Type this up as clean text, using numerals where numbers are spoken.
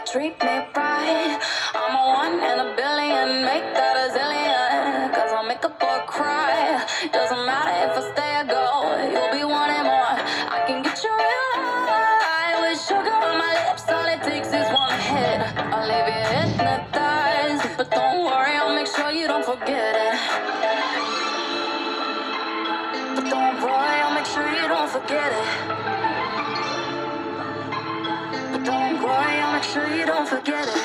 treat me right. I'm a one in a billion, make that a zillion. Cause I'll make a boy cry. Doesn't matter if I stay or go, you'll be wanting more. I can get you real high with sugar on my lips. All it takes is one hit, I'll leave you hypnotized. But don't worry, I'll make sure you don't forget it. But don't worry, I'll make sure you don't forget it. But don't worry, I'll make sure you don't forget it.